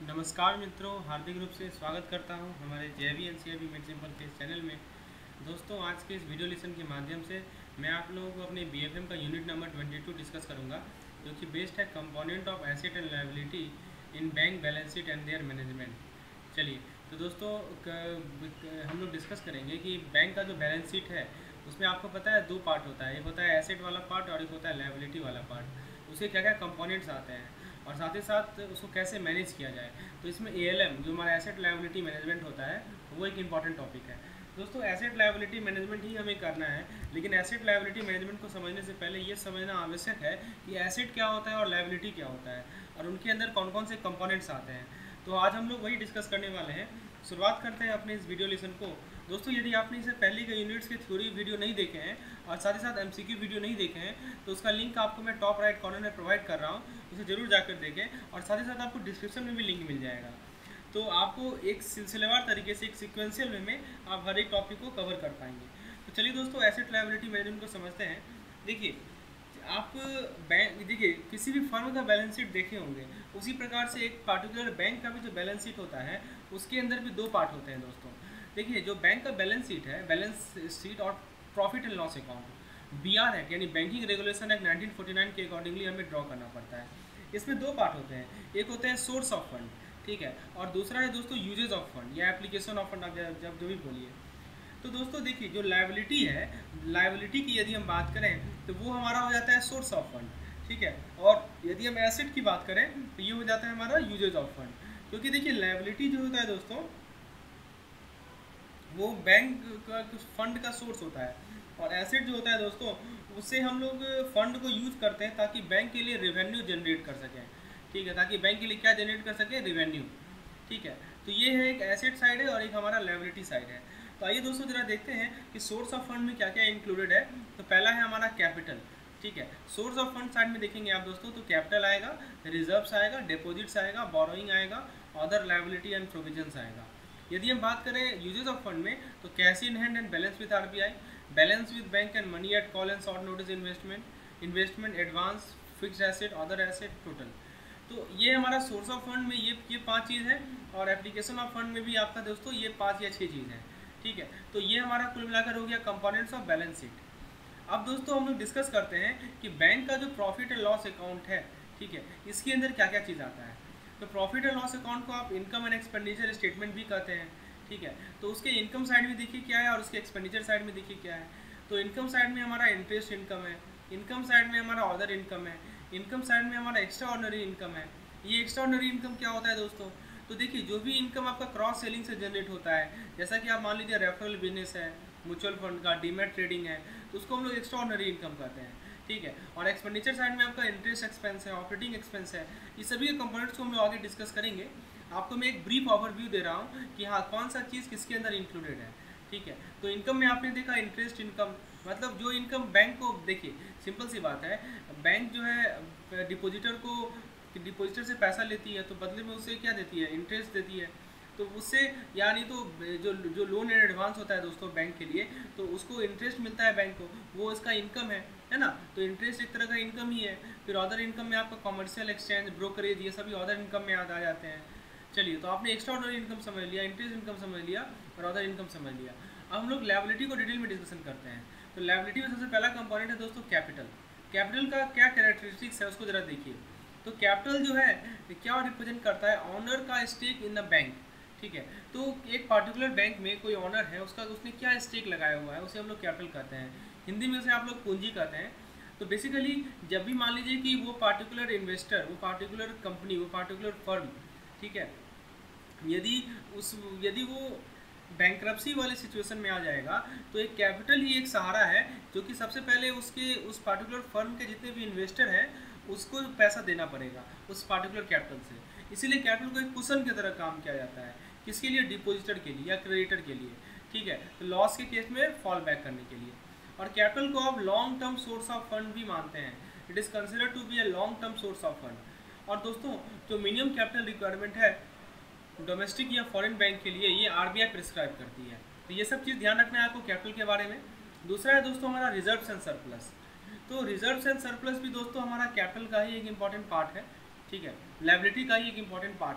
नमस्कार मित्रों, हार्दिक रूप से स्वागत करता हूं हमारे जेवी एनसीईआरटी मेड सिंपल के इस चैनल में। दोस्तों, आज के इस वीडियो लेसन के माध्यम से मैं आप लोगों को अपने बीएफएम का यूनिट नंबर 22 डिस्कस करूंगा, जो कि बेस्ड है component of asset and liability in bank balance sheet and their management. चलिए, तो दोस्तों हम लोग डिस्कस करेंगे कि बैंक का जो बैलेंस शीट है उसमें आपको पता है दो पार्ट होता है, एक होता है एसेट वाला पार्ट और एक होता है लायबिलिटी वाला पार्ट। उसके क्या क्या कंपोनेंट्स आते हैं और साथ ही साथ उसको कैसे मैनेज किया जाए। तो इसमें एएलएम जो हमारा एसेट लायबिलिटी मैनेजमेंट होता है वो एक इंपॉर्टेंट टॉपिक है। दोस्तों, एसेट लायबिलिटी मैनेजमेंट ही हमें करना है, लेकिन एसेट लायबिलिटी मैनेजमेंट को समझने से पहले ये समझना आवश्यक है कि एसेट क्या होता है और लायबिलिटी क्या होता है और उनके अंदर कौन कौन से कंपोनेंट्स आते हैं। तो आज हम लोग वही डिस्कस करने वाले हैं। शुरुआत करते हैं अपने इस वीडियो लेसन को। दोस्तों, यदि आपने इसे पहले के यूनिट्स के थ्योरी वीडियो नहीं देखे हैं और साथ ही साथ एमसीक्यू वीडियो नहीं देखे हैं तो उसका लिंक आपको मैं टॉप राइट कॉर्नर में प्रोवाइड कर रहा हूँ, उसे जरूर जाकर देखें। और साथ ही साथ आपको डिस्क्रिप्शन में भी लिंक मिल जाएगा, तो आपको एक सिलसिलेवार तरीके से, एक सिक्वेंशियल वे में आप हर एक टॉपिक को कवर कर पाएंगे। तो चलिए दोस्तों, एसेट लायबिलिटी मैनेजमेंट को समझते हैं। देखिए, आप बैंक, देखिए किसी भी फर्म का बैलेंस शीट देखे होंगे, उसी प्रकार से एक पार्टिकुलर बैंक का भी जो बैलेंस शीट होता है उसके अंदर भी दो पार्ट होते हैं। दोस्तों देखिए, जो बैंक का बैलेंस शीट है, बैलेंस शीट और profit and loss account, BR act यानी बैंकिंग रेगुलेशन एक्ट 1949 के अकॉर्डिंगली हमें ड्रॉ करना पड़ता है। इसमें दो पार्ट होते हैं, एक होता है सोर्स ऑफ फंड, ठीक है, और दूसरा है दोस्तों यूजेज ऑफ फंड या एप्लीकेशन ऑफ फंड, आप जब जो भी बोलिए। तो दोस्तों देखिए, जो लायबिलिटी है, लायबिलिटी की यदि हम बात करें तो वो हमारा हो जाता है सोर्स ऑफ फंड, ठीक है, और यदि हम एसेट की बात करें तो ये हो जाता है हमारा यूजेज ऑफ फंड। क्योंकि देखिए, लायबिलिटी जो होता है दोस्तों वो बैंक का फंड का सोर्स होता है, और एसेट जो होता है दोस्तों उससे हम लोग फंड को यूज करते हैं ताकि बैंक के लिए रेवेन्यू जनरेट कर सकें, ठीक है, ताकि बैंक के लिए क्या जनरेट कर सके, रेवेन्यू, ठीक है। तो ये है एक एसेट साइड है और एक हमारा लायबिलिटी साइड है। तो आइए दोस्तों जरा देखते हैं कि सोर्स ऑफ फंड में क्या क्या इंक्लूडेड है। तो पहला है हमारा कैपिटल, ठीक है। सोर्स ऑफ फंड साइड में देखेंगे आप दोस्तों तो कैपिटल आएगा, रिजर्व्स आएगा, डिपॉजिट्स आएगा, बोरोइंग आएगा, अदर लायबिलिटी एंड प्रोविजंस आएगा। यदि हम बात करें यूजेस ऑफ फंड में तो cash in hand and balance with RBI, balance with bank and money at call and short notice investment, investment advance, fixed asset, other asset, total. तो ये हमारा सोर्स ऑफ फंड में ये पांच चीज़ है, और एप्लीकेशन ऑफ फंड में भी आपका दोस्तों ये 5 या 6 चीज़ है, ठीक है। तो ये हमारा कुल मिलाकर हो गया कंपोनेंट्स ऑफ बैलेंस शीट। अब दोस्तों हम लोग डिस्कस करते हैं कि बैंक का जो प्रॉफिट एंड लॉस अकाउंट है, ठीक है, इसके अंदर क्या क्या चीज़ आता है। तो प्रॉफिट एंड लॉस अकाउंट को आप इनकम एंड एक्सपेंडिचर स्टेटमेंट भी कहते हैं, ठीक है। तो उसके इनकम साइड में देखिए क्या है और उसके एक्सपेंडिचर साइड में देखिए क्या है। तो इनकम साइड में हमारा इंटरेस्ट इनकम है, इनकम साइड में हमारा अदर इनकम है, इनकम साइड में हमारा एक्स्ट्रा ऑर्डिनरी इनकम है। ये एक्स्ट्रा ऑर्डिनरी इनकम क्या होता है दोस्तों, तो देखिए जो भी इनकम आपका क्रॉस सेलिंग से जनरेट होता है, जैसा कि आप मान लीजिए रेफरल बिजनेस है, म्यूचुअल फंड का, डीमेट ट्रेडिंग है, तो उसको हम लोग एक्स्ट्रा ऑर्डिनरी इनकम कहते हैं, ठीक है। और एक्सपेंडिचर साइड में आपका इंटरेस्ट एक्सपेंस है, ऑपरेटिंग एक्सपेंस है। ये सभी के कंपोनेंट्स को हम लोग आगे डिस्कस करेंगे। आपको मैं एक ब्रीफ ओवरव्यू दे रहा हूँ कि हाँ कौन सा चीज़ किसके अंदर इंक्लूडेड है, ठीक है। तो इनकम में आपने देखा इंटरेस्ट इनकम, मतलब जो इनकम बैंक को, देखिए सिंपल सी बात है, बैंक जो है डिपोजिटर से पैसा लेती है तो बदले में उसे क्या देती है, इंटरेस्ट देती है। तो उससे यानी तो जो लोन एंड एडवांस होता है दोस्तों बैंक के लिए, तो उसको इंटरेस्ट मिलता है बैंक को, वो इसका इनकम है ना। तो इंटरेस्ट एक तरह का इनकम ही है। फिर अदर इनकम में आपका कमर्शियल एक्सचेंज, ब्रोकरेज, ये सभी अदर इनकम में याद आ जाते हैं। चलिए, तो आपने एक्स्ट्रा ऑर्डिनरी इनकम समझ लिया, इंटरेस्ट इनकम समझ लिया और अदर इनकम समझ लिया। अब हम लोग लायबिलिटी को डिटेल में डिस्कशन करते हैं। तो लायबिलिटी में सबसे पहला कंपोनेंट है दोस्तों कैपिटल। कैपिटल का क्या कैरेक्टरिस्टिक्स है उसको जरा देखिए। तो कैपिटल जो है क्या रिप्रेजेंट करता है, ऑनर का स्टेक इन द बैंक, ठीक है। तो एक पार्टिकुलर बैंक में कोई ऑनर है, उसने क्या स्टेक लगाया हुआ है, उसे हम लोग कैपिटल कहते हैं। हिंदी में उसे आप लोग पूंजी कहते हैं। तो बेसिकली जब भी मान लीजिए कि वो पार्टिकुलर इन्वेस्टर, वो पार्टिकुलर कंपनी, वो पार्टिकुलर फर्म, ठीक है, यदि वो बैंक्रप्सी वाले सिचुएशन में आ जाएगा तो एक कैपिटल ही एक सहारा है, जो कि सबसे पहले उस पार्टिकुलर फर्म के जितने भी इन्वेस्टर हैं उसको पैसा देना पड़ेगा उस पार्टिकुलर कैपिटल से। इसीलिए कैपिटल को एक कुशन की तरह काम किया जाता है, किसके लिए, डिपोजिटर के लिए या क्रेडिटर के लिए, ठीक है। तो लॉस के केस में फॉल बैक करने के लिए। और कैपिटल को आप long term source of fund भी मानते हैं, it is considered to be a long term source of fund. और दोस्तों जो मिनिमम कैपिटल रिक्वायरमेंट है डोमेस्टिक या फॉरेन बैंक के लिए, ये आरबीआई प्रिस्क्राइब करती है। तो ये सब चीज़ ध्यान रखना है आपको कैपिटल के बारे में। दूसरा है दोस्तों हमारा रिजर्व्स एंड सरप्लस। तो रिजर्व्स एंड सरप्लस भी दोस्तों हमारा कैपिटल का ही एक इम्पॉर्टेंट पार्ट है, ठीक है, लायबिलिटी का ही एक इम्पॉर्टेंट पार्ट है।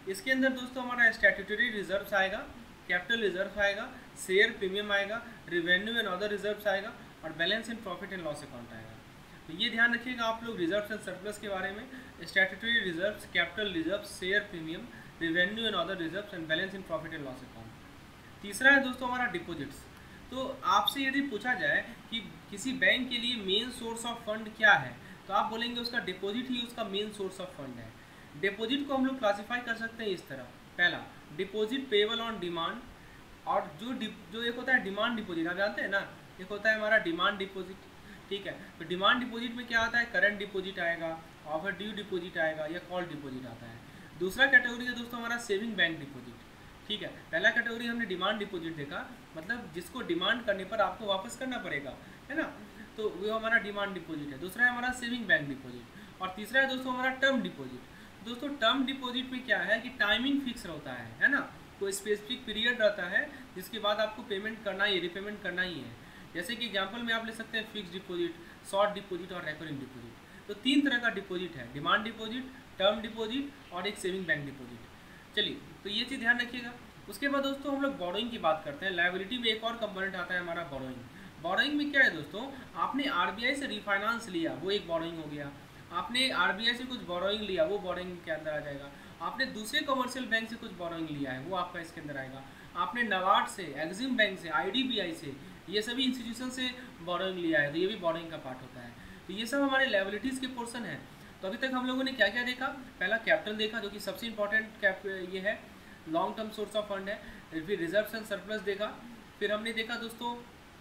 इसके अंदर दोस्तों हमारा स्टैट्यूटरी रिजर्व्स आएगा, कैपिटल रिजर्व आएगा, शेयर प्रीमियम आएगा, रिवेन्यू एंड अदर रिजर्व्स आएगा और balance in profit and loss account आएगा। तो ये ध्यान रखिएगा आप लोग रिजर्व्स एंड सरप्लस के बारे में, statutory reserves, capital reserves, share premium, revenue and other reserves and balance in profit and loss account. तीसरा है दोस्तों हमारा डिपॉजिट्स। तो आपसे यदि पूछा जाए कि किसी बैंक के लिए मेन सोर्स ऑफ फंड क्या है, तो आप बोलेंगे उसका डिपॉजिट ही उसका मेन सोर्स ऑफ फंड है। डिपॉजिट को हम लोग क्लासीफाई कर सकते हैं इस तरह, पहला डिपॉजिट पेबल ऑन डिमांड, और जो एक होता है डिमांड डिपॉजिट, आप जानते हैं ना, एक होता है हमारा डिमांड डिपॉजिट, ठीक है। तो डिमांड डिपॉजिट में क्या आता है, करंट डिपॉजिट आएगा, ऑफर ड्यू डिपॉजिट आएगा या कॉल डिपॉजिट आता है। दूसरा कैटेगरी है दोस्तों हमारा सेविंग बैंक डिपॉजिट, ठीक है। पहला कैटेगरी हमने डिमांड डिपॉजिट देखा, मतलब जिसको डिमांड करने पर आपको वापस करना पड़ेगा, है ना, तो वो हमारा डिमांड डिपॉजिट है। दूसरा है हमारा सेविंग बैंक डिपॉजिट और तीसरा है दोस्तों हमारा टर्म डिपॉजिट। दोस्तों टर्म डिपॉजिट में क्या है कि टाइमिंग फिक्स होता है ना, कोई स्पेसिफिक पीरियड रहता है जिसके बाद आपको पेमेंट करना ही, रिपेमेंट करना ही है। जैसे कि एग्जांपल में आप ले सकते हैं फिक्स डिपॉजिट, शॉर्ट डिपॉजिट और रेकरिंग डिपॉजिट। तो 3 तरह का डिपॉजिट है, डिमांड डिपॉजिट, टर्म डिपॉजिट और एक सेविंग बैंक डिपॉजिट। चलिए, तो ये चीज़ ध्यान रखिएगा। उसके बाद दोस्तों हम लोग बोरोइंग की बात करते हैं। लायबिलिटी में एक और कंपोनेंट आता है हमारा बोरोइंग। बोरोइंग में क्या है दोस्तों, आपने आरबीआई से रिफाइनेंस लिया, वो एक बोरोइंग हो गया। आपने आरबीआई से कुछ बोरोइंग लिया, वो बोरोइंग के अंदर आ जाएगा। आपने दूसरे कमर्शियल बैंक से कुछ बोरोइंग लिया है, वो आपका इसके अंदर आएगा। आपने नाबार्ड से, एक्सिम बैंक से, आईडीबीआई से, ये सभी इंस्टीट्यूशन से बोरोइंग लिया है, तो ये भी बोरोइंग का पार्ट होता है। तो ये सब हमारे लायबिलिटीज़ के पोर्शन है। तो अभी तक हम लोगों ने क्या क्या देखा, पहला कैपिटल देखा जो कि सबसे इंपॉर्टेंट ये है, long term source of fund है। फिर रिजर्व्स एंड सरप्लस देखा, फिर हमने देखा दोस्तों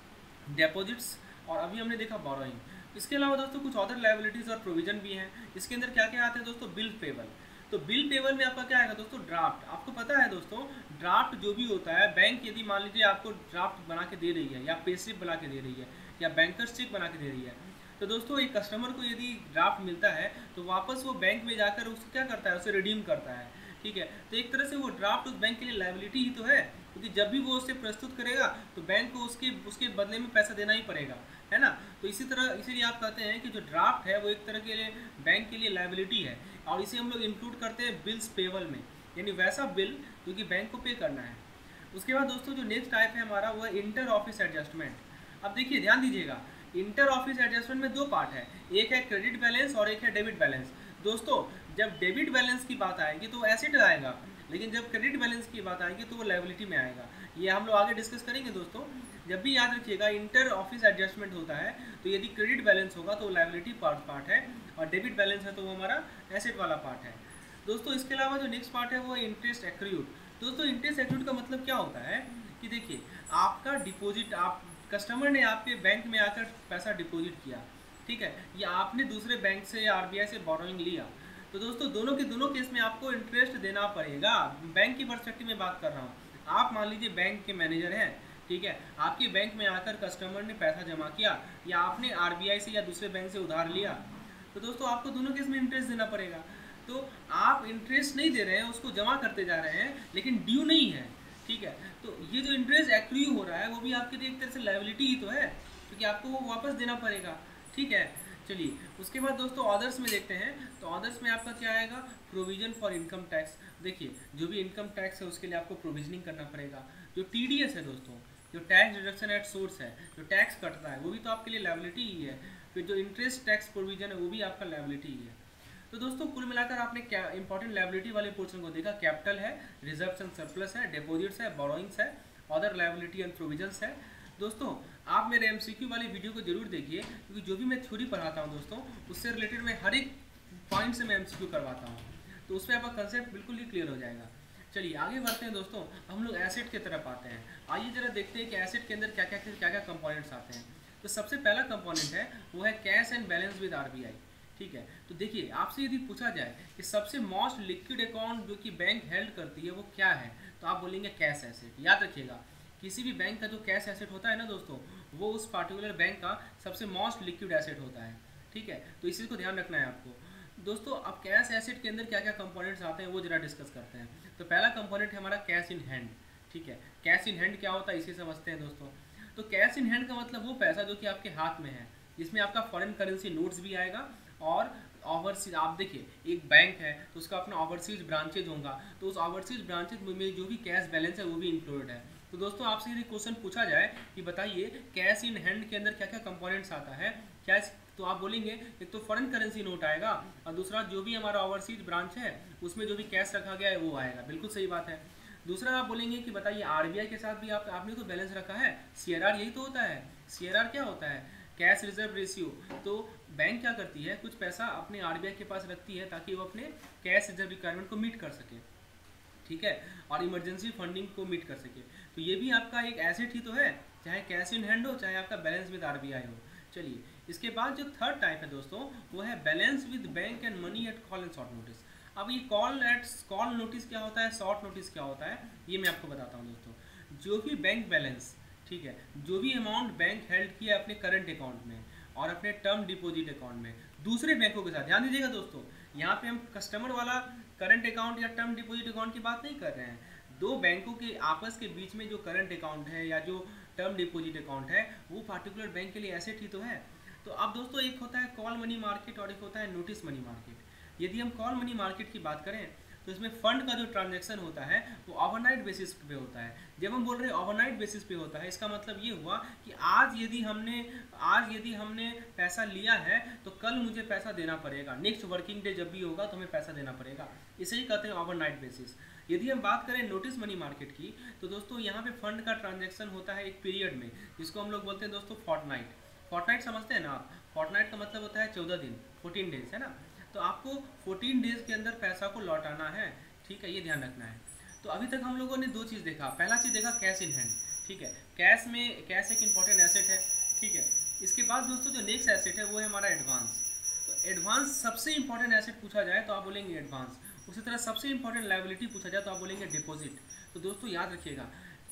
डिपॉजिट्स और अभी हमने देखा बोरोइंग। इसके अलावा दोस्तों कुछ अदर लायबिलिटीज़ और प्रोविजन भी हैं। इसके अंदर क्या क्या आते हैं दोस्तों, बिल पेबल। तो बिल पेबल में आपका क्या आएगा दोस्तों, ड्राफ्ट। आपको पता है दोस्तों, ड्राफ्ट जो भी होता है, बैंक यदि मान लीजिए आपको ड्राफ्ट बना के दे रही है या पे स्लिप बना के दे रही है या बैंकर्स चेक बना के दे रही है, तो दोस्तों एक कस्टमर को यदि ड्राफ्ट मिलता है तो वापस वो बैंक में जाकर उसको क्या करता है, उसे रिडीम करता है, ठीक है। तो एक तरह से वो ड्राफ्ट उस बैंक के लिए लायबिलिटी ही तो है, क्योंकि जब भी वो उसे प्रस्तुत करेगा तो बैंक को उसके बदले में पैसा देना ही पड़ेगा, है ना। तो इसी तरह इसीलिए आप कहते हैं कि जो ड्राफ्ट है वो एक तरह के लिए बैंक के लिए लायबिलिटी है, और इसे हम लोग इंक्लूड करते हैं बिल्स पेबल में, यानी वैसा बिल जो कि बैंक को पे करना है। उसके बाद दोस्तों जो नेक्स्ट टाइप है हमारा वो है इंटर ऑफिस एडजस्टमेंट। अब देखिए ध्यान दीजिएगा, इंटर ऑफिस एडजस्टमेंट में 2 पार्ट है, एक है क्रेडिट बैलेंस और एक है डेबिट बैलेंस। दोस्तों जब डेबिट बैलेंस की बात आएगी तो एसेट आएगा, लेकिन जब क्रेडिट बैलेंस की बात आएगी तो वो लायबिलिटी में आएगा। ये हम लोग आगे डिस्कस करेंगे दोस्तों। जब भी याद रखिएगा इंटर ऑफिस एडजस्टमेंट होता है तो यदि क्रेडिट बैलेंस होगा तो वो लायबिलिटी पार्ट है, और डेबिट बैलेंस है तो वो हमारा एसेट वाला पार्ट है दोस्तों। इसके अलावा जो नेक्स्ट पार्ट है वो है इंटरेस्ट एक्रूड। दोस्तों इंटरेस्ट एक्रूड का मतलब क्या होता है कि देखिए आपका डिपॉजिट, आप कस्टमर ने आपके बैंक में आकर पैसा डिपॉजिट किया, ठीक है, या आपने दूसरे बैंक से या आरबीआई से बोरोइंग लिया, तो दोस्तों दोनों के दोनों केस में आपको इंटरेस्ट देना पड़ेगा। बैंक की पर्सपेक्टिव में बात कर रहा हूँ। आप मान लीजिए बैंक के मैनेजर हैं, ठीक है, आपके बैंक में आकर कस्टमर ने पैसा जमा किया या आपने आरबीआई से या दूसरे बैंक से उधार लिया, तो दोस्तों आपको दोनों केस में इंटरेस्ट देना पड़ेगा। तो आप इंटरेस्ट नहीं दे रहे हैं, उसको जमा करते जा रहे हैं, लेकिन ड्यू नहीं है, ठीक है। तो ये जो इंटरेस्ट एक्रू हो रहा है वो भी आपके लिए एक तरह से लायबिलिटी ही तो है, क्योंकि आपको वो वापस देना पड़ेगा, ठीक है। चलिए उसके बाद दोस्तों ऑदर्स में देखते हैं। तो ऑदर्स में आपका क्या आएगा, प्रोविजन फॉर इनकम टैक्स। देखिए जो भी इनकम टैक्स है उसके लिए आपको प्रोविजनिंग करना पड़ेगा। जो टीडीएस है दोस्तों, जो टैक्स डिडक्शन एट सोर्स है, जो टैक्स कटता है वो भी तो आपके लिए लायबिलिटी ही है। फिर जो इंटरेस्ट टैक्स प्रोविजन है वो भी आपका लायबिलिटी ही है। तो दोस्तों कुल मिलाकर आपने क्या इंपॉर्टेंट लायबिलिटी वाले पोर्शन को देखा, कैपिटल है, रिजर्व्स एंड सरप्लस है, डिपॉजिट्स है, बोरोइंग्स है, अदर लायबिलिटी एंड प्रोविजंस है। दोस्तों आप मेरे एमसीक्यू वाली वीडियो को जरूर देखिए, क्योंकि जो भी मैं थ्योरी पढ़ाता हूँ दोस्तों उससे रिलेटेड मैं हर एक पॉइंट से मैं एमसीक्यू करवाता हूँ, तो उस पर आपका कंसेप्ट बिल्कुल ही क्लियर हो जाएगा। चलिए आगे बढ़ते हैं दोस्तों, हम लोग एसेट की तरफ आते हैं। आइए जरा देखते हैं कि एसेट के अंदर क्या क्या कंपोनेंट्स आते हैं। तो सबसे पहला कंपोनेंट है वो है cash and balance with RBI, ठीक है। तो देखिए आपसे यदि पूछा जाए कि सबसे मोस्ट लिक्विड अकाउंट जो कि बैंक हेल्ड करती है वो क्या है, तो आप बोलेंगे कैश एसेट। याद रखिएगा किसी भी बैंक का जो कैश एसेट होता है ना दोस्तों, वो उस पार्टिकुलर बैंक का सबसे मोस्ट लिक्विड एसेट होता है, ठीक है। तो इसी को ध्यान रखना है आपको दोस्तों। अब कैश एसेट के अंदर क्या क्या कंपोनेंट्स आते हैं वो जरा डिस्कस करते हैं। तो पहला कंपोनेंट है हमारा कैश इन हैंड, ठीक है। कैश इन हैंड क्या होता है इसे समझते हैं दोस्तों। तो कैश इन हैंड का मतलब वो पैसा जो कि आपके हाथ में है, जिसमें आपका फॉरेन करेंसी नोट्स भी आएगा और ओवरसीज, आप देखिए एक बैंक है तो उसका अपना ओवरसीज ब्रांचेज होगा, तो उस ओवरसीज ब्रांचेज में जो भी कैश बैलेंस है वो भी इंक्लूडेड है। तो दोस्तों आपसे यदि क्वेश्चन पूछा जाए कि बताइए कैश इन हैंड के अंदर क्या क्या कंपोनेंट्स आता है कैश, तो आप बोलेंगे एक तो फॉरेन करेंसी नोट आएगा और दूसरा जो भी हमारा ओवरसीज ब्रांच है उसमें जो भी कैश रखा गया है वो आएगा, बिल्कुल सही बात है। दूसरा आप बोलेंगे कि बताइए आरबीआई के साथ भी आपने तो बैलेंस रखा है, सीआरआर यही तो होता है। सीआरआर क्या होता है? Cash reserve ratio. तो बैंक क्या करती है, कुछ पैसा अपने आरबीआई के पास रखती है ताकि वो अपने कैश रिजर्व रिक्वायरमेंट को मीट कर सके, ठीक है, और इमरजेंसी फंडिंग को मीट कर सके। तो ये भी आपका एक एसेट ही तो है, चाहे कैश इन हैंड हो चाहे आपका बैलेंस विद आरबीआई हो। चलिए इसके बाद जो थर्ड टाइप है दोस्तों वो है balance with bank and money at call and short notice. अब ये कॉल नोटिस क्या होता है, शॉर्ट नोटिस क्या होता है, ये मैं आपको बताता हूँ दोस्तों। जो भी बैंक बैलेंस, ठीक है, जो भी अमाउंट बैंक हेल्ड किया अपने करंट अकाउंट में और अपने टर्म डिपॉजिट अकाउंट में दूसरे बैंकों के साथ, ध्यान दीजिएगा दोस्तों, यहाँ पे हम कस्टमर वाला करंट अकाउंट या टर्म डिपॉजिट अकाउंट की बात नहीं कर रहे हैं। दो बैंकों के आपस के बीच में जो करंट अकाउंट है या जो टर्म डिपॉजिट अकाउंट है वो पार्टिकुलर बैंक के लिए एसेट ही तो है। तो अब दोस्तों एक होता है कॉल मनी मार्केट और एक होता है नोटिस मनी मार्केट। यदि हम कॉल मनी मार्केट की बात करें तो इसमें फंड का जो ट्रांजैक्शन होता है वो ओवरनाइट बेसिस पे होता है। जब हम बोल रहे हैं ओवरनाइट बेसिस पे होता है, इसका मतलब ये हुआ कि आज यदि हमने पैसा लिया है तो कल मुझे पैसा देना पड़ेगा, नेक्स्ट वर्किंग डे जब भी होगा तो हमें पैसा देना पड़ेगा, इसे ही कहते हैं ओवरनाइट बेसिस। यदि हम बात करें नोटिस मनी मार्केट की तो दोस्तों यहाँ पे फंड का ट्रांजैक्शन होता है एक पीरियड में, जिसको हम लोग बोलते हैं दोस्तों फोर्टनाइट। फोर्टनाइट समझते हैं ना आप? फोर्टनाइट का मतलब होता है 14 दिन, 14 डेज, है ना। तो आपको 14 डेज के अंदर पैसा को लौटाना है, ठीक है, ये ध्यान रखना है। तो अभी तक हम लोगों ने दो चीज़ देखा। पहला चीज़ देखा कैश इन हैंड, ठीक है, कैश एक इंपॉर्टेंट एसेट है, ठीक है। इसके बाद दोस्तों जो नेक्स्ट एसेट है वो है हमारा एडवांस। तो एडवांस सबसे इंपॉर्टेंट एसेट पूछा जाए तो आप बोलेंगे एडवांस। उसी तरह सबसे इंपॉर्टेंट लायबिलिटी पूछा जाए तो आप बोलेंगे डिपॉजिट। तो दोस्तों याद रखिएगा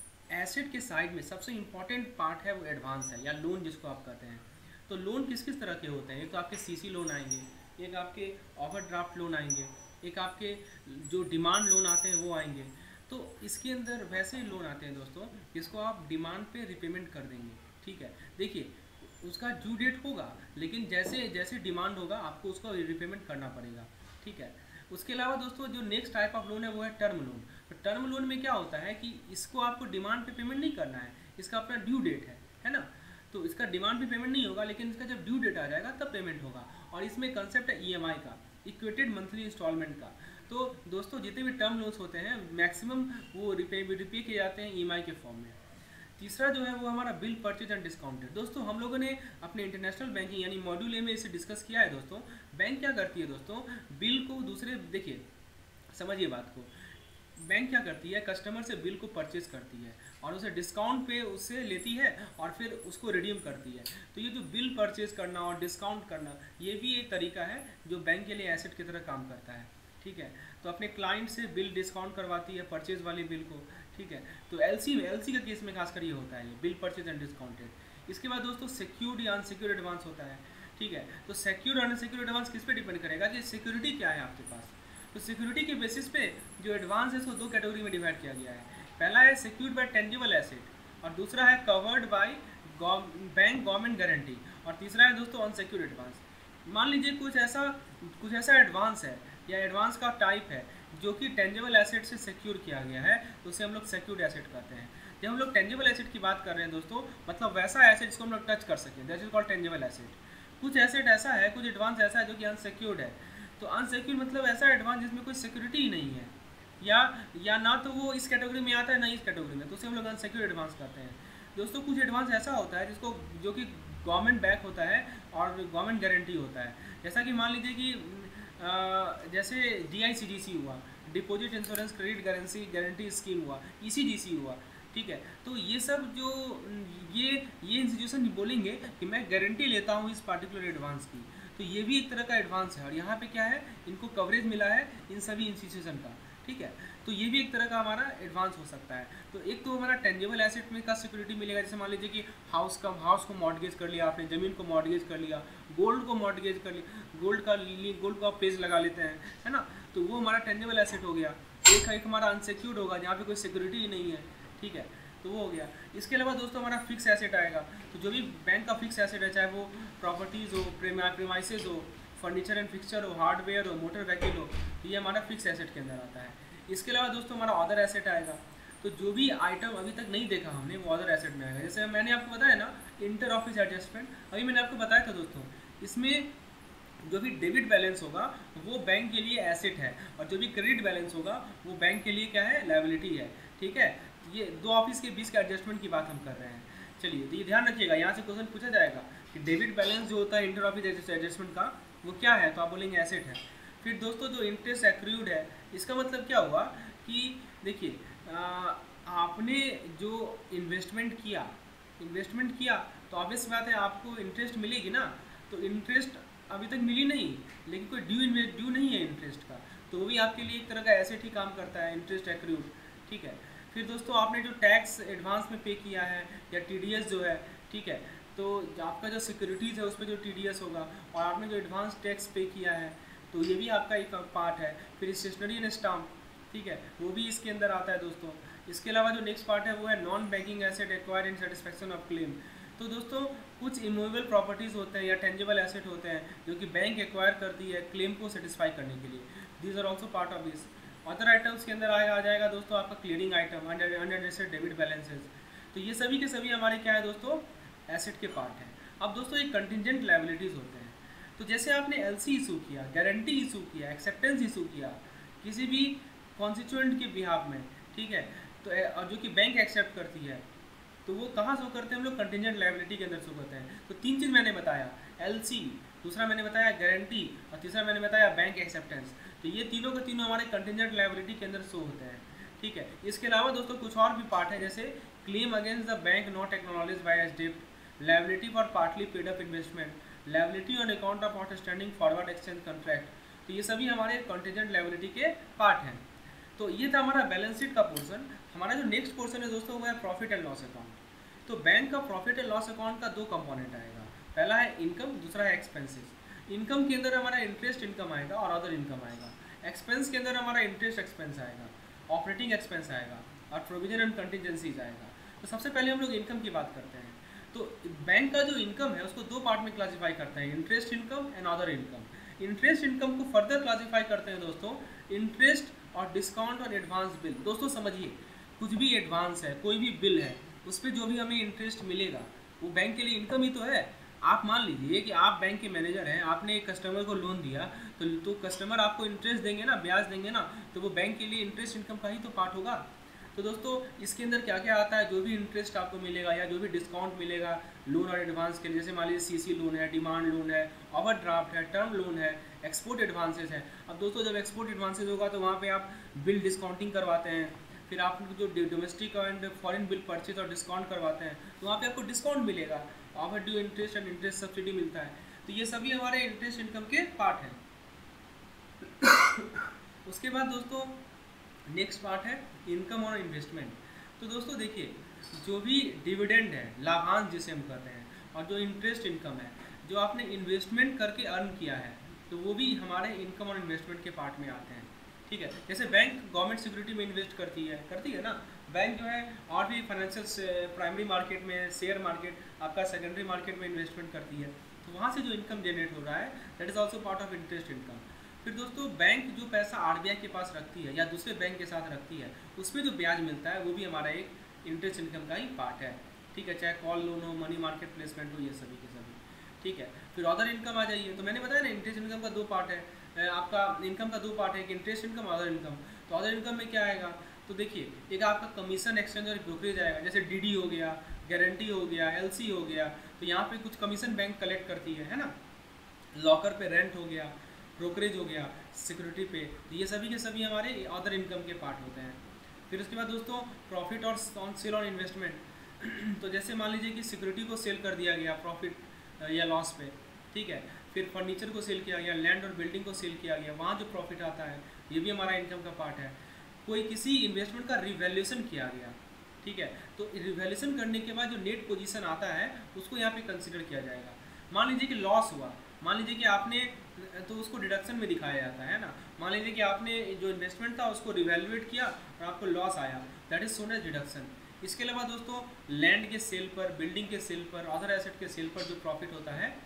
एसेट के साइड में सबसे इंपॉर्टेंट पार्ट है वो एडवांस है या लोन जिसको आप कहते हैं। तो लोन किस किस तरह के होते हैं? एक तो आपके सीसी लोन आएंगे, एक आपके ओवरड्राफ्ट लोन आएंगे, एक आपके जो डिमांड लोन आते हैं वो आएंगे। तो इसके अंदर वैसे लोन आते हैं दोस्तों जिसको आप डिमांड पे रिपेमेंट कर देंगे, ठीक है। देखिए उसका ड्यू डेट होगा लेकिन जैसे जैसे डिमांड होगा आपको उसका रिपेमेंट करना पड़ेगा, ठीक है। उसके अलावा दोस्तों जो नेक्स्ट टाइप ऑफ लोन है वो है टर्म लोन। तो टर्म लोन में क्या होता है कि इसको आपको डिमांड पे पेमेंट नहीं करना है, इसका अपना ड्यू डेट है ना। तो इसका डिमांड पे पेमेंट नहीं होगा लेकिन इसका जब ड्यू डेट आ जाएगा तब पेमेंट होगा। और इसमें कंसेप्ट है ईएमआई का, इक्वेटेड मंथली इंस्टॉलमेंट का। तो दोस्तों जितने भी टर्म लोन्स होते हैं मैक्सिमम वो रिपे किए जाते हैं ईएमआई के फॉर्म में। तीसरा जो है वो हमारा बिल परचेज एंड डिस्काउंटेड। दोस्तों हम लोगों ने अपने इंटरनेशनल बैंकिंग यानी मॉड्यूल ए में इसे डिस्कस किया है। दोस्तों बैंक क्या करती है दोस्तों, बिल को दूसरे, देखिए समझिए बात को, बैंक क्या करती है कस्टमर से बिल को परचेज करती है और उसे डिस्काउंट पे उससे लेती है और फिर उसको रिडीम करती है। तो ये जो बिल परचेज करना और डिस्काउंट करना ये भी एक तरीका है जो बैंक के लिए एसेट की तरह काम करता है, ठीक है। तो अपने क्लाइंट से बिल डिस्काउंट करवाती है परचेज वाली बिल को, ठीक है। तो एलसी का केस में खासकर ये होता है बिल परचेज एंड डिस्काउंटेड। इसके बाद दोस्तों सिक्योर्ड या अनसिक्योर्ड एडवांस होता है, ठीक है। तो सिक्योर्ड और अनसिक्योर्ड एडवांस किस पे डिपेंड करेगा कि सिक्योरिटी क्या है आपके पास। तो सिक्योरिटी के बेसिस पे जो एडवांस है उसको दो कैटेगरी में डिवाइड किया गया है। पहला है सिक्योर्ड बाय टेंजिबल एसेट और दूसरा है covered by bank government guarantee और तीसरा है दोस्तों अनसिक्योर्ड एडवांस। मान लीजिए कुछ ऐसा एडवांस है या एडवांस का टाइप है जो कि टेंजिबल एसेट से सिक्योर किया गया है तो उसे हम लोग सिक्योर्ड एसेट कहते हैं। जब हम लोग टेंजिबल एसेट की बात कर रहे हैं दोस्तों मतलब वैसा एसेट जिसको हम लोग टच कर सकें, that is called tangible asset. कुछ एसेट ऐसा है, कुछ एडवांस ऐसा है जो कि अनसिक्योर्ड है। तो अनसिक्योर्ड मतलब ऐसा एडवांस जिसमें कोई सिक्योरिटी ही नहीं है या ना तो वो इस कैटेगरी में आता है ना इस कैटेगरी में, तो उसे हम लोग अनसिक्योर्ड एडवांस कहते हैं। दोस्तों कुछ एडवांस ऐसा होता है जिसको जो कि गवर्नमेंट बैक होता है और गवर्नमेंट गारंटी होता है। जैसा कि मान लीजिए कि जैसे DICGC हुआ, deposit insurance credit guarantee scheme हुआ, ECGC हुआ, ठीक है। तो ये सब जो ये इंस्टीट्यूशन बोलेंगे कि मैं गारंटी लेता हूँ इस पार्टिकुलर एडवांस की, तो ये भी एक तरह का एडवांस है और यहाँ पे क्या है इनको कवरेज मिला है इन सभी इंस्टीट्यूशन का, ठीक है। तो ये भी एक तरह का हमारा एडवांस हो सकता है। तो एक तो हमारा टेंजिबल एसेट में का सिक्योरिटी मिलेगा, जैसे मान लीजिए कि हाउस को मॉर्गेज कर लिया आपने, ज़मीन को मॉर्गेज कर लिया, गोल्ड को मॉर्गेज कर लिया, गोल्ड को आप पेज लगा लेते हैं, है ना। तो वो हमारा टेंजिबल एसेट हो गया। एक हमारा अनसिक्योर्ड होगा जहाँ पे कोई सिक्योरिटी ही नहीं है, ठीक है, तो वो हो गया। इसके अलावा दोस्तों हमारा फिक्स एसेट आएगा। तो जो भी बैंक का फिक्स एसेट है चाहे वो प्रॉपर्टीज़ हो, प्रीमाइसेस हो, फर्नीचर एंड फिक्सचर हो, हार्डवेयर हो, मोटर व्हीकल हो, तो ये हमारा फिक्स एसेट के अंदर आता है। इसके अलावा दोस्तों हमारा अदर एसेट आएगा। तो जो भी आइटम अभी तक नहीं देखा हमने वो अदर एसेट में आएगा। जैसे मैंने आपको बताया ना इंटर ऑफिस एडजस्टमेंट, अभी मैंने आपको बताया था दोस्तों, इसमें जो भी डेबिट बैलेंस होगा वो बैंक के लिए एसेट है, और जो भी क्रेडिट बैलेंस होगा वो बैंक के लिए क्या है, लायबिलिटी है। ठीक है, ये दो ऑफिस के बीच के एडजस्टमेंट की बात हम कर रहे हैं। चलिए, तो ये ध्यान रखिएगा, यहाँ से क्वेश्चन पूछा जाएगा कि डेबिट बैलेंस जो होता है इंटर ऑफिस एडजस्टमेंट का वो क्या है, तो आप बोलेंगे एसेट है। फिर दोस्तों जो इंटरेस्ट एक्रूड है, इसका मतलब क्या हुआ कि देखिए आपने जो इन्वेस्टमेंट किया तो ऑब्वियस बात है आपको इंटरेस्ट मिलेगी ना। तो इंटरेस्ट अभी तक मिली नहीं, लेकिन कोई ड्यू नहीं है इंटरेस्ट का, तो वो भी आपके लिए एक तरह का एसेट ही काम करता है, इंटरेस्ट एक्रूड। ठीक है, फिर दोस्तों आपने जो टैक्स एडवांस में पे किया है या टीडीएस जो है, ठीक है, तो आपका जो सिक्योरिटीज़ है उस पर जो टीडीएस होगा, और आपने जो एडवांस टैक्स पे किया है तो ये भी आपका एक पार्ट है। फिर स्टेशनरी एंड स्टाम्प, ठीक है, वो भी इसके अंदर आता है दोस्तों। इसके अलावा जो नेक्स्ट पार्ट है वो है non banking asset acquired in satisfaction of claim. तो दोस्तों कुछ इमूवेबल प्रॉपर्टीज़ होते हैं या टेंजिबल एसेट होते हैं जो कि बैंक एक्वायर करती है क्लेम को सेटिस्फाई करने के लिए, these are also part of this. Other items के अंदर आ जाएगा दोस्तों आपका clearing item, unadjusted debit balances. तो ये सभी के सभी हमारे क्या है दोस्तों, एसेट के पार्ट हैं। अब दोस्तों एक कंटिजेंट लायबिलिटीज़ होते हैं, तो जैसे आपने एलसी इशू किया, गारंटी इशू किया, एक्सेप्टेंस इशू किया किसी भी कॉन्स्टिट्यूएंट के बिहाफ में, ठीक है, तो और जो कि बैंक एक्सेप्ट करती है, तो वो कहाँ शो करते हैं हम लोग, कंटिजेंट लायबिलिटी के अंदर शो करते हैं। तो तीन चीज़ मैंने बताया, एलसी, दूसरा मैंने बताया गारंटी, और तीसरा मैंने बताया बैंक एक्सेप्टेंस। तो ये तीनों के तीनों हमारे कंटिजेंट लायबिलिटी के अंदर शो होते हैं। ठीक है, इसके अलावा दोस्तों कुछ और भी पार्ट है, जैसे claim against the bank not acknowledge by as डेब्ट, liability for partly paid up investment, liability on account of outstanding forward exchange contract. तो ये सभी हमारे कंटिजेंट लायबिलिटी के पार्ट हैं। तो ये था हमारा बैलेंस शीट का पोर्शन। हमारा जो नेक्स्ट पोर्शन है दोस्तों वो है प्रॉफिट एंड लॉस अकाउंट। तो बैंक का प्रॉफिट एंड लॉस अकाउंट का दो कंपोनेंट आएगा, पहला है इनकम, दूसरा है एक्सपेंसेस। इनकम के अंदर हमारा इंटरेस्ट इनकम आएगा और अदर इनकम आएगा। एक्सपेंस के अंदर हमारा इंटरेस्ट एक्सपेंस आएगा, ऑपरेटिंग एक्सपेंस आएगा और प्रोविजन एंड कंटिजेंसीज आएगा। तो सबसे पहले हम लोग इनकम की बात करते हैं। तो बैंक का जो इनकम है उसको दो पार्ट में क्लासीफाई करते हैं, interest income and other income. Interest income को फर्दर क्लासीफाई करते हैं दोस्तों, इंटरेस्ट और डिस्काउंट और एडवांस बिल। दोस्तों समझिए, कुछ भी एडवांस है, कोई भी बिल है, उस पर जो भी हमें इंटरेस्ट मिलेगा वो बैंक के लिए इनकम ही तो है। आप मान लीजिए कि आप बैंक के मैनेजर हैं, आपने एक कस्टमर को लोन दिया, तो कस्टमर आपको इंटरेस्ट देंगे ना, ब्याज देंगे ना, तो वो बैंक के लिए इंटरेस्ट इनकम का ही तो पार्ट होगा। तो दोस्तों इसके अंदर क्या क्या आता है, जो भी इंटरेस्ट आपको मिलेगा या जो भी डिस्काउंट मिलेगा लोन और एडवांस के लिए, जैसे मान लीजिए सीसी लोन है, डिमांड लोन है, ओवरड्राफ्ट है, टर्म लोन है, एक्सपोर्ट एडवांसेस है। अब दोस्तों जब एक्सपोर्ट एडवांसेस होगा तो वहाँ पे आप बिल डिस्काउंटिंग करवाते हैं, फिर आप जो domestic and foreign bill purchase और डिस्काउंट करवाते हैं तो वहाँ पे आपको डिस्काउंट मिलेगा, overdue interest and interest subsidy मिलता है। तो ये सभी हमारे इंटरेस्ट इनकम के पार्ट हैं। उसके बाद दोस्तों नेक्स्ट पार्ट है इनकम और इन्वेस्टमेंट। तो दोस्तों देखिए, जो भी डिविडेंड है, लाभांश जिसे हम कहते हैं, और जो इंटरेस्ट इनकम है, जो आपने इन्वेस्टमेंट करके अर्न किया है, तो वो भी हमारे इनकम और इन्वेस्टमेंट के पार्ट में आते हैं। ठीक है, जैसे बैंक गवर्नमेंट सिक्योरिटी में इन्वेस्ट करती है ना, बैंक जो है और भी फाइनेंशियल प्राइमरी मार्केट में, शेयर मार्केट, आपका सेकेंडरी मार्केट में इन्वेस्टमेंट करती है, तो वहाँ से जो इनकम जनरेट हो रहा है that is also part of interest income. फिर दोस्तों बैंक जो पैसा आरबीआई के पास रखती है या दूसरे बैंक के साथ रखती है, उसमें जो ब्याज मिलता है वो भी हमारा एक इंटरेस्ट इनकम का ही पार्ट है। ठीक है, चाहे कॉल लोन हो, मनी मार्केट प्लेसमेंट हो, ये सभी के सभी। ठीक है, फिर अदर इनकम आ जाइए। तो मैंने बताया ना इंटरेस्ट इनकम का दो पार्ट है, आपका इनकम का दो पार्ट है कि इंटरेस्ट इनकम और अदर इनकम। तो अदर इनकम में क्या आएगा, तो देखिए एक आपका कमीशन, एक्सचेंज और ब्रोकरेज आएगा, जैसे डीडी हो गया, गारंटी हो गया, एलसी हो गया, तो यहाँ पे कुछ कमीशन बैंक कलेक्ट करती है ना, लॉकर पे रेंट हो गया, ब्रोकरेज हो गया, सिक्योरिटी पे, तो ये सभी के सभी हमारे अदर इनकम के पार्ट होते हैं। फिर उसके बाद दोस्तों प्रॉफिट और सेल ऑन इन्वेस्टमेंट। तो जैसे मान लीजिए कि सिक्योरिटी को सेल कर दिया गया प्रॉफिट या लॉस पे, ठीक है, फिर फर्नीचर को सेल किया गया, लैंड और बिल्डिंग को सेल किया गया, वहाँ जो प्रॉफिट आता है ये भी हमारा इनकम का पार्ट है। कोई किसी इन्वेस्टमेंट का रिवैल्यूएशन किया गया, ठीक है, तो रिवैल्यूएशन करने के बाद जो नेट पोजीशन आता है उसको यहाँ पे कंसिडर किया जाएगा। मान लीजिए कि लॉस हुआ, मान लीजिए कि आपने, तो उसको डिडक्शन में दिखाया जाता है ना, मान लीजिए कि आपने जो इन्वेस्टमेंट था उसको रिवैल्यूएट किया और आपको लॉस आया, that is shown as deduction. इसके अलावा दोस्तों लैंड के सेल पर, बिल्डिंग के सेल पर, अदर एसेट के सेल पर जो प्रॉफिट होता है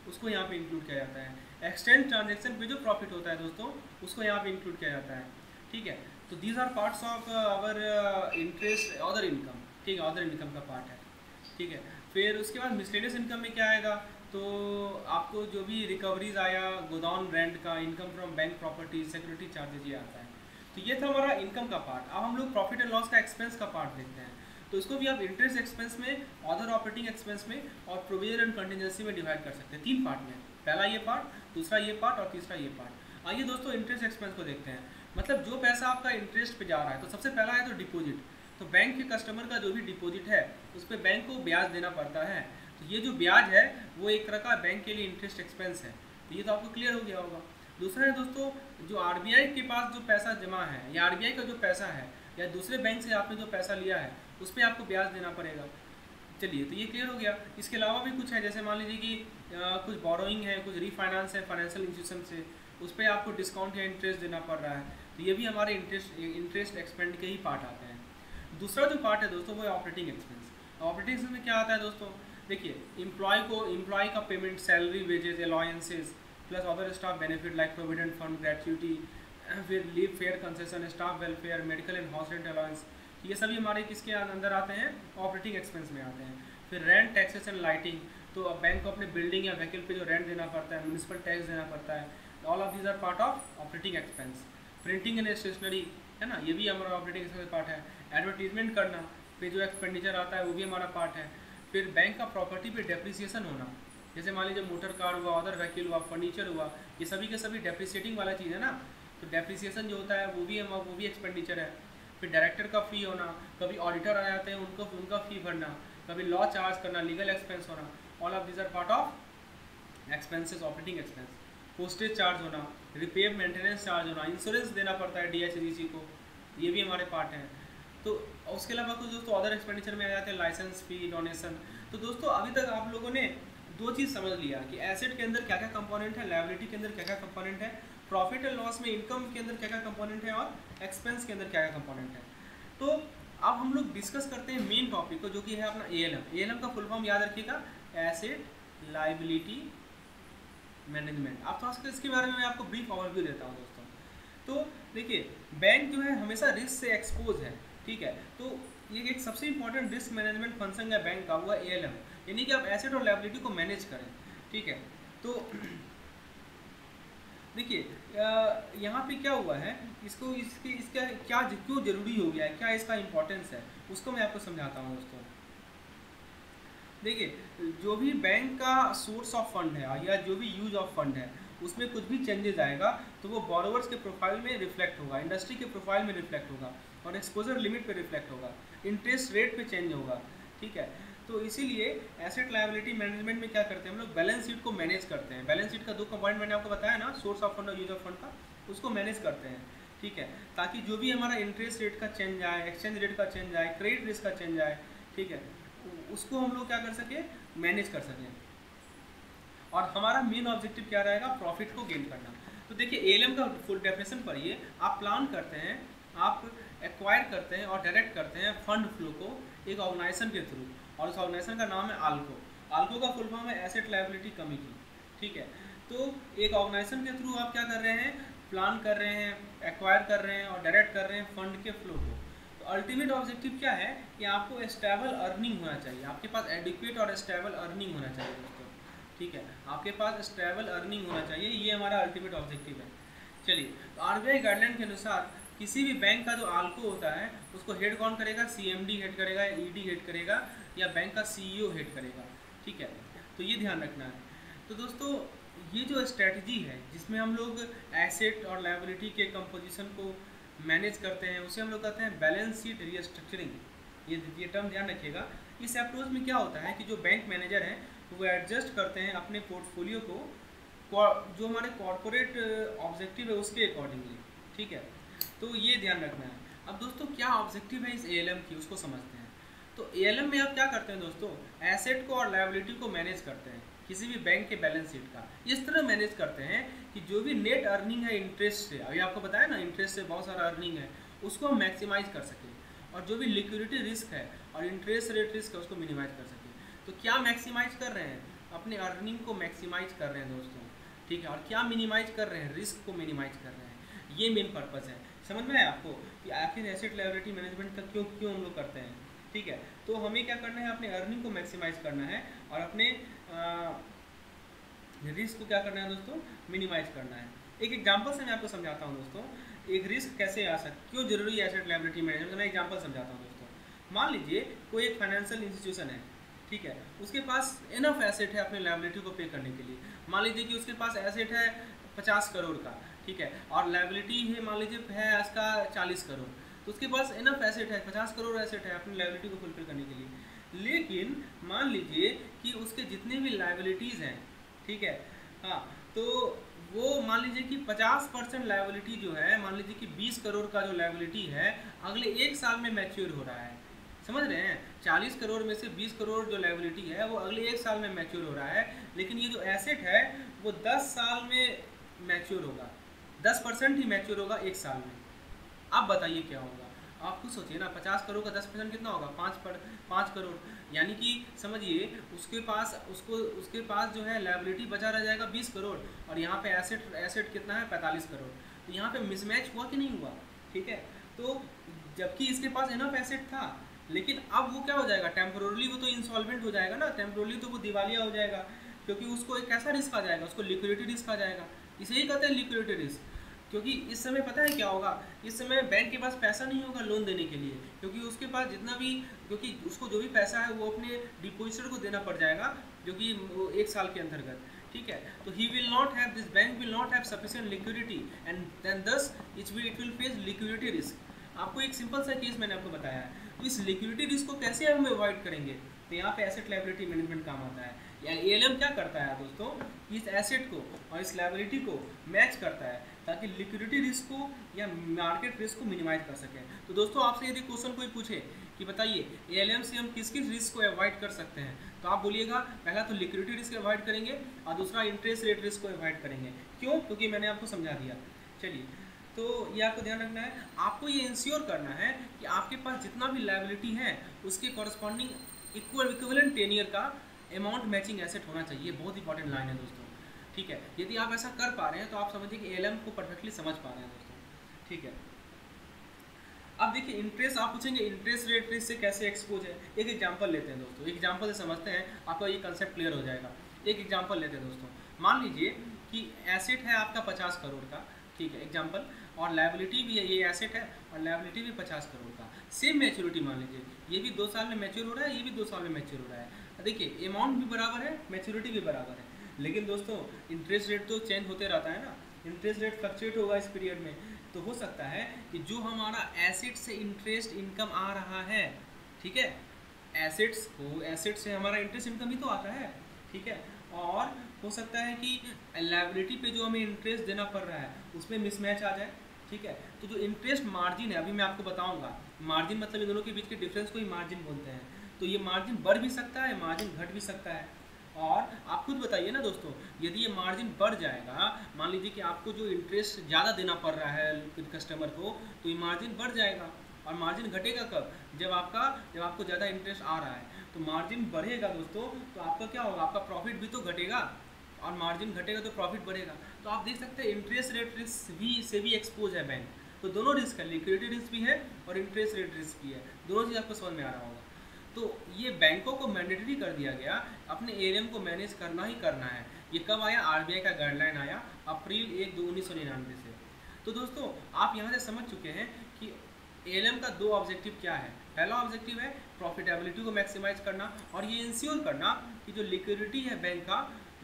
उसको यहाँ पे इंक्लूड किया जाता है। एक्सचेंज ट्रांजेक्शन पे जो प्रॉफिट होता है दोस्तों, उसको यहाँ पे इंक्लूड किया जाता है, ठीक है। तो these are parts of our interest other income, ठीक है, अदर इनकम का पार्ट है, ठीक है। फिर उसके बाद मिसलेनियस इनकम में क्या आएगा, तो आपको जो भी रिकवरीज आया गोदाम रेंट का, income from bank property, security charges, ये आता है। तो ये था हमारा इनकम का पार्ट। अब हम लोग प्रॉफिट एंड लॉस का एक्सपेंस का पार्ट देखते हैं। तो इसको भी आप इंटरेस्ट एक्सपेंस में, अदर ऑपरेटिंग एक्सपेंस में और प्रोविजन एंड कंटिजेंसी में डिवाइड कर सकते हैं, 3 पार्ट में। पहला ये पार्ट, दूसरा ये पार्ट और तीसरा ये पार्ट। आइए दोस्तों इंटरेस्ट एक्सपेंस को देखते हैं। मतलब जो पैसा आपका इंटरेस्ट पे जा रहा है, तो सबसे पहला है तो डिपॉजिट। तो बैंक के कस्टमर का जो भी डिपॉजिट है उस पर बैंक को ब्याज देना पड़ता है। तो ये जो ब्याज है वो एक तरह का बैंक के लिए इंटरेस्ट एक्सपेंस है। तो ये तो आपको क्लियर हो गया होगा। दूसरा है दोस्तों, जो आरबीआई के पास जो पैसा जमा है, या आरबीआई का जो पैसा है, या दूसरे बैंक से आपने जो पैसा लिया है उस पर आपको ब्याज देना पड़ेगा। चलिए, तो ये क्लियर हो गया। इसके अलावा भी कुछ है, जैसे मान लीजिए कि कुछ बोरोइंग है, कुछ रीफाइनेंस है फाइनेंशियल इंस्टीट्यूशन से, उस पर आपको डिस्काउंट या इंटरेस्ट देना पड़ रहा है। तो ये भी हमारे इंटरेस्ट एक्सपेंड के ही पार्ट आते हैं। दूसरा जो पार्ट है दोस्तों वो है ऑपरेटिंग एक्सपेंस। ऑपरेटिंग एक्सपेंस में क्या आता है दोस्तों, देखिए, एम्प्लॉय का payment, salary, wages, allowances, plus other staff benefit like provident fund, gratuity, फिर leave fare concession, staff welfare, medical and house rent allowance, ये सभी हमारे किसके अंदर आते हैं, ऑपरेटिंग एक्सपेंस में आते हैं। फिर रेंट, टैक्सेस एंड लाइटिंग, तो अब बैंक को अपने बिल्डिंग या व्हीकल पे जो रेंट देना पड़ता है, म्यूनिसिपल टैक्स देना पड़ता है, all of these are part of operating expense. Printing and stationery है ना, ये भी हमारा ऑपरेटिंग एक्सपेंस पार्ट है। एडवर्टीजमेंट करना पे जो एक्सपेंडिचर आता है वो भी हमारा पार्ट है। फिर बैंक का प्रॉपर्टी पे डेप्रिसिएशन होना, जैसे मान लीजिए मोटर कार हुआ, अदर व्हीकल हुआ, फर्नीचर हुआ, ये सभी के सभी डेप्रिसिएटिंग वाला चीज़ है ना। तो डेप्रिसिएशन जो होता है वो भी एक्सपेंडिचर है। फिर डायरेक्टर का फ़ी होना, कभी ऑडिटर आ जाते हैं उनका फ़ी भरना, कभी लॉ चार्ज करना, लीगल एक्सपेंस होना, all of this are part of expenses, operating expense. Postage charge होना, रिपेयर मेंटेनेंस चार्ज होना, इंश्योरेंस देना पड़ता है डीएचडीसी को, ये भी हमारे पार्ट हैं। तो उसके अलावा कुछ दोस्तों अदर एक्सपेंडिचर में आ जाते हैं लाइसेंस फी, डोनेशन। तो दोस्तों अभी तक आप लोगों ने 2 चीज़ समझ लिया कि एसेट के अंदर क्या क्या कंपोनेंट है, लायबिलिटी के अंदर क्या क्या कंपोनेंट है, प्रॉफिट एंड लॉस में इनकम के अंदर क्या क्या कंपोनेंट है, और एक्सपेंस के अंदर क्या क्या कंपोनेंट है। तो अब हम लोग डिस्कस करते हैं मेन टॉपिक को, जो कि है अपना एएलएम। एएलएम का फुल फॉर्म याद रखिएगा, एसेट लायबिलिटी मैनेजमेंट। आप थोड़ा सा इसके बारे में मैं आपको ब्रीफ ओवरव्यू देता हूँ दोस्तों। तो देखिए, बैंक जो है हमेशा रिस्क से एक्सपोज है, ठीक है। तो ये एक सबसे इंपॉर्टेंट रिस्क मैनेजमेंट फंक्शन है बैंक का, हुआ एएलएम, यानी कि आप एसेट और लायबिलिटी को मैनेज करें, ठीक है। तो देखिए, यहाँ पे क्या हुआ है, इसका क्या क्यों जरूरी हो गया है, क्या इसका इंपॉर्टेंस है, उसको मैं आपको समझाता हूँ दोस्तों। देखिए, जो भी बैंक का सोर्स ऑफ फंड है या जो भी यूज ऑफ फंड है, उसमें कुछ भी चेंजेस आएगा तो वो बोरोवर्स के प्रोफाइल में रिफ्लेक्ट होगा, इंडस्ट्री के प्रोफाइल में रिफ्लेक्ट होगा, और एक्सपोजर लिमिट पे रिफ्लेक्ट होगा, इंटरेस्ट रेट पे चेंज होगा, ठीक है। तो इसीलिए एसेट लायबिलिटी मैनेजमेंट में क्या करते हैं हम लोग, बैलेंस शीट को मैनेज करते हैं। बैलेंस शीट का 2 कंपोनेंट मैंने आपको बताया ना, सोर्स ऑफ फंड और यूज ऑफ फंड का, उसको मैनेज करते हैं, ठीक है। ताकि जो भी हमारा इंटरेस्ट रेट का चेंज आए, एक्सचेंज रेट का चेंज आए, क्रेडिट रिस्क का चेंज आए, ठीक है, उसको हम लोग क्या कर सके, मैनेज कर सकें। और हमारा मेन ऑब्जेक्टिव क्या रहेगा, प्रॉफिट को गेन करना। तो देखिए, एएलएम का फुल डेफिनेशन पढ़िए। आप प्लान करते हैं, आप एक्वायर करते हैं और डायरेक्ट करते हैं फंड फ्लो को एक ऑर्गेनाइजेशन के थ्रू, और उस ऑर्गेनाइजेशन का नाम है आल्को। आल्को का फुल फॉर्म है एसेट लायबिलिटी कमिटी, ठीक है। तो एक ऑर्गेनाइजेशन के थ्रू आप क्या कर रहे हैं, प्लान कर रहे हैं, एक्वायर कर रहे हैं और डायरेक्ट कर रहे हैं फंड के फ्लो को। अल्टीमेट ऑब्जेक्टिव क्या है कि आपको स्टेबल अर्निंग होना चाहिए, आपके पास एडिक्वेट और स्टेबल अर्निंग होना चाहिए दोस्तों, ठीक है। आपके पास स्टेबल अर्निंग होना चाहिए, ये हमारा अल्टीमेट ऑब्जेक्टिव है। चलिए, तो आरबीआई गाइडलाइन के अनुसार किसी भी बैंक का जो आल्को होता है उसको हेड कौन करेगा, सीएमडी हेड करेगा, ईडी हेड करेगा, या बैंक का सीईओ हेड करेगा, ठीक है। तो ये ध्यान रखना है। तो दोस्तों, ये जो स्ट्रेटजी है जिसमें हम लोग एसेट और लायबिलिटी के कंपोजिशन को मैनेज करते हैं, उसे हम लोग कहते हैं बैलेंस शीट रीस्ट्रक्चरिंग। ये टर्म ध्यान रखिएगा। इस अप्रोच में क्या होता है कि जो बैंक मैनेजर हैं वो एडजस्ट करते हैं अपने पोर्टफोलियो को जो हमारे कॉर्पोरेट ऑब्जेक्टिव है उसके अकॉर्डिंगली, ठीक है। तो ये ध्यान रखना है। अब दोस्तों, क्या ऑब्जेक्टिव है इस एएलएम की, उसको समझते हैं। तो एएलएम में आप क्या करते हैं दोस्तों, एसेट को और लायबिलिटी को मैनेज करते हैं, किसी भी बैंक के बैलेंस शीट का इस तरह मैनेज करते हैं कि जो भी नेट अर्निंग है इंटरेस्ट से, अभी आपको बताया ना इंटरेस्ट से बहुत सारा अर्निंग है, उसको हम मैक्सिमाइज कर सकें, और जो भी लिक्विडिटी रिस्क है और इंटरेस्ट रेट रिस्क है उसको मिनिमाइज कर सकें। तो क्या मैक्सिमाइज कर रहे हैं, अपने अर्निंग को मैक्सिमाइज कर रहे हैं दोस्तों, ठीक है। और क्या मिनिमाइज कर रहे हैं, रिस्क को मिनिमाइज कर रहे हैं, ये मेन पर्पज़ है। समझ में आया आपको कि आखिर एसेट लायबिलिटी मैनेजमेंट का क्यों क्यों हम लोग करते हैं, ठीक है। तो हमें क्या करना है, अपने अर्निंग को मैक्सिमाइज करना है और अपने रिस्क को क्या करना है दोस्तों, मिनिमाइज करना है। एक एग्जांपल से मैं आपको समझाता हूँ दोस्तों, एक रिस्क कैसे आ सकता, क्यों जरूरी है एसेट लायबिलिटी मैनेजमेंट, मैं एग्जांपल समझाता हूँ दोस्तों। मान लीजिए कोई एक फाइनेंशियल इंस्टीट्यूशन है, ठीक है, उसके पास इनफ एसेट है अपने लायबिलिटी को पे करने के लिए। मान लीजिए कि उसके पास एसेट है 50 करोड़ का, ठीक है, और लायबिलिटी है मान लीजिए है उसका 40 करोड़, तो उसके पास इनफ एसेट है, 50 करोड़ एसेट है अपनी लायबिलिटी को फुलफिल करने के लिए। लेकिन मान लीजिए कि उसके जितने भी लायबिलिटीज़ हैं, ठीक है, हाँ, तो वो मान लीजिए कि 50% लायबिलिटी जो है, मान लीजिए कि 20 करोड़ का जो लायबिलिटी है अगले 1 साल में मैच्योर हो रहा है। समझ रहे हैं, 40 करोड़ में से 20 करोड़ जो लायबिलिटी है वो अगले 1 साल में मैच्योर हो रहा है, लेकिन ये जो एसेट है वो 10 साल में मैच्योर होगा, 10% ही मैच्योर होगा 1 साल में। अब बताइए क्या होगा, आप खुद सोचिए ना, 50 करोड़ का 10% कितना होगा, 5 करोड़, यानी कि समझिए उसके पास जो है लायबिलिटी बचा रह जाएगा 20 करोड़, और यहाँ पे एसेट कितना है 45 करोड़। तो यहाँ पे मिसमैच हुआ कि नहीं हुआ, ठीक है। तो जबकि इसके पास इनफ एसेट था, लेकिन अब वो क्या हो जाएगा, टेम्पोरली वो तो इंसॉल्वेंट हो जाएगा ना, टेम्पोरली तो वो दिवालिया हो जाएगा, क्योंकि उसको एक ऐसा रिस्क आ जाएगा, उसको लिक्विडिटी रिस्क आ जाएगा। इसे ही कहते हैं लिक्विडिटी रिस्क। क्योंकि इस समय पता है क्या होगा, इस समय बैंक के पास पैसा नहीं होगा लोन देने के लिए, क्योंकि उसके पास जितना भी, क्योंकि उसको जो भी पैसा है वो अपने डिपोजिटर को देना पड़ जाएगा, जो कि 1 साल के अंतर्गत, ठीक है। तो he will not have, this bank will not have sufficient liquidity and then thus it will face liquidity risk. आपको एक सिंपल सा केस मैंने आपको बताया है, तो इस लिक्विडिटी रिस्क को कैसे हम अवॉइड करेंगे, तो यहाँ पे एसेट लायबिलिटी मैनेजमेंट काम आता है। एएलएम क्या करता है दोस्तों, इस एसेट को और इस लायबिलिटी को मैच करता है ताकि लिक्विडिटी रिस्क को या मार्केट रिस्क को मिनिमाइज कर सके। तो दोस्तों आपसे यदि क्वेश्चन कोई पूछे कि बताइए एएलएम से हम किस किस रिस्क को अवॉइड कर सकते हैं, तो आप बोलिएगा पहला तो लिक्विडिटी रिस्क अवॉइड करेंगे और दूसरा इंटरेस्ट रेट रिस्क को अवॉइड करेंगे। क्यों, क्योंकि मैंने आपको समझा दिया। चलिए, तो ये आपको ध्यान रखना है, आपको ये इंश्योर करना है कि आपके पास जितना भी लायबिलिटी है उसके कॉरस्पॉन्डिंग इक्विवेलेंट टेनियर का अमाउंट मैचिंग एसेट होना चाहिए। बहुत इंपॉर्टेंट लाइन है दोस्तों, ठीक है। यदि आप ऐसा कर पा रहे हैं तो आप समझिए कि एएलएम को परफेक्टली समझ पा रहे हैं दोस्तों, ठीक है। अब देखिए इंटरेस्ट, आप पूछेंगे इंटरेस्ट रेट रिस्क से कैसे एक्सपोज है। एक एग्जांपल लेते हैं दोस्तों, एक एग्जांपल से समझते हैं, आपका ये कंसेप्ट क्लियर हो जाएगा। एक एग्जांपल लेते हैं दोस्तों, मान लीजिए कि एसेट है आपका 50 करोड़ का, ठीक है, एग्जाम्पल, और लायबिलिटी भी है, ये एसेट है और लायबिलिटी भी 50 करोड़ का, सेम मैच्योरिटी मान लीजिए, ये भी 2 साल में मैच्योर हो रहा है, ये भी 2 साल में मैच्योर हो रहा है। देखिए अमाउंट भी बराबर है, मैच्योरिटी भी बराबर है, लेकिन दोस्तों इंटरेस्ट रेट तो चेंज होते रहता है ना, इंटरेस्ट रेट फ्लक्चुएट होगा इस पीरियड में। तो हो सकता है कि जो हमारा एसेट से इंटरेस्ट इनकम आ रहा है, ठीक है, एसेट से हमारा इंटरेस्ट इनकम ही तो आता है, ठीक है, और हो सकता है कि लायबिलिटी पे जो हमें इंटरेस्ट देना पड़ रहा है उसमें मिसमैच आ जाए, ठीक है। तो जो इंटरेस्ट मार्जिन है, अभी मैं आपको बताऊंगा, मार्जिन मतलब इन दोनों के बीच के डिफरेंस को ही मार्जिन बोलते हैं। तो ये मार्जिन बढ़ भी सकता है, मार्जिन घट भी सकता है। और आप खुद बताइए ना दोस्तों, यदि ये मार्जिन बढ़ जाएगा, मान लीजिए कि आपको जो इंटरेस्ट ज़्यादा देना पड़ रहा है कस्टमर को, तो ये मार्जिन बढ़ जाएगा। और मार्जिन घटेगा कब, जब आपको ज़्यादा इंटरेस्ट आ रहा है। तो मार्जिन बढ़ेगा दोस्तों, तो आपका क्या होगा, आपका प्रॉफिट भी तो घटेगा, और मार्जिन घटेगा तो प्रॉफिट बढ़ेगा। तो आप देख सकते हैं इंटरेस्ट रेट रिस्क से भी एक्सपोज है बैंक। तो दोनों रिस्क है, लिक्विडिटी रिस्क भी है और इंटरेस्ट रेट रिस्क भी है, दोनों चीज़ आपको समझ में आ रहा होगा। तो ये बैंकों को मैंडेटरी कर दिया गया, अपने एएलएम को मैनेज करना ही करना है। ये कब आया, आरबीआई का गाइडलाइन आया अप्रैल 1/2/1999 से। तो दोस्तों आप यहाँ से समझ चुके हैं कि एएलएम का 2 ऑब्जेक्टिव क्या है। पहला ऑब्जेक्टिव है प्रॉफिटेबिलिटी को मैक्सिमाइज करना, और ये इंश्योर करना कि जो लिक्विडिटी है बैंक का